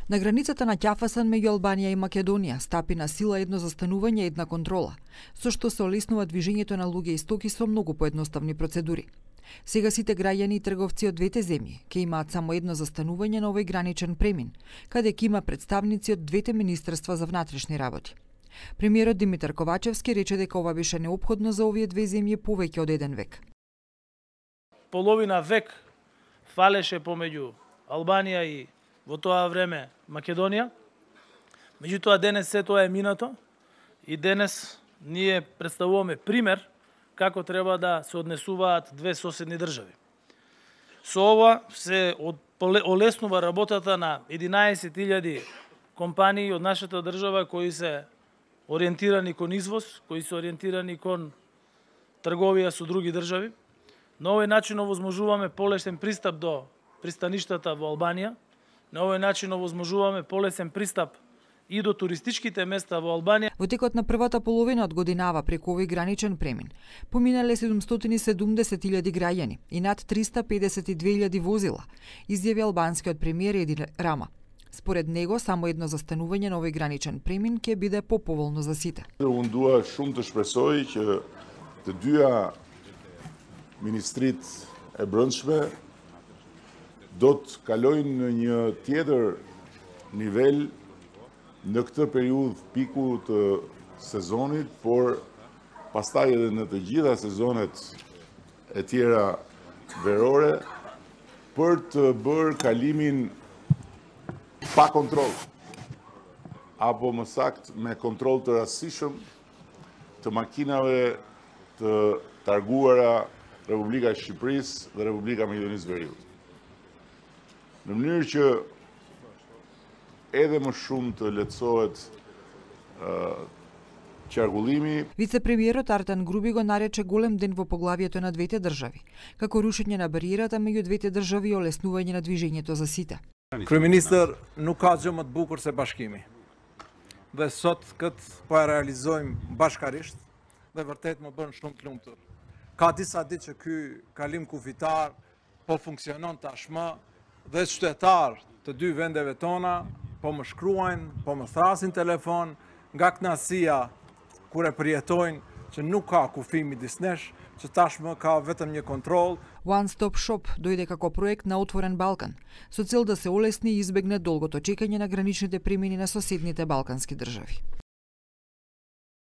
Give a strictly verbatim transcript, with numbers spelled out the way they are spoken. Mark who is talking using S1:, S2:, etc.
S1: На границата на ќафасен меѓу Албанија и Македонија стапи на сила едно застанување и една контрола, со што се олеснува движењето на луѓе и стоки со многу поедноставни процедури. Сега сите граѓани и трговци од двете земји ќе имаат само едно застанување на овој граничен премин, каде ќе има представници од двете министерства за внатрешни работи. Премиерот Димитар Ковачевски рече дека ова беше неопходно за овие две земји повеќе од еден век.
S2: Половина век фалеше помеѓу Албанија и во тоа време Македонија. Меѓутоа денес се тоа е минато и денес ние представуваме пример како треба да се однесуваат две соседни држави. Со ова се олеснува работата на единаесет илјади компании од нашата држава кои се ориентирани кон извоз, кои се ориентирани кон трговија со други држави. На овој начин овозможуваме полесен пристап до пристаништата во Албанија. На овој начин овозможуваме полесен пристап и до туристичките места во Албанија.
S1: Во текот на првата половина од годинава преку овој граничен премин поминале седумстотини и седумдесет илјади граѓани и над триста педесет и две илјади возила, изјави албанскиот премиер Еди Рама. Според него, само едно застанување на овој граничен премин ќе биде поповолно за сите.
S3: Unë dua shumë të shpresoj që të dyja ministrit e brendshme do të kalojnë në një tjetër nivel në këtë periudhë piku të sezonit, por pastaj edhe në të gjitha sezonet e tjera verore për të bërë kalimin pa kontrol, apo më sakt me kontrol të rastësishëm të makinave të targuara Republika e Shqipërisë dhe Republika e Maqedonisë Veriut. Në mënyrë që edhe më shumë të lehtësohet uh, qarkullimi.
S1: Вице-премиерот Артан Груби го нарече голем ден во поглавието на двете држави, како рушење на бариерата меѓу двете држави и олеснување на движењето за сите.
S4: Kryeministër, nuk ka gjë më të bukur se bashkimi. Dhe sot këtë po e realizojmë bashkarisht dhe vërtet më bën shumë të lumtur. Ka disa ditë që ky kalim kufitar po funksionon tashmë dhe qytetarë të dy vendeve tona po më shkruajnë, po më thrasin telefon nga kënaqësia kur e përjetojnë që nuk ka kufi midis nesh, që tashmë ka vetëm një kontroll.
S1: One Stop Shop дојде како проект на Отворен Балкан, со цел да се олесни и избегне долгото чекање на граничните премини на соседните балкански држави.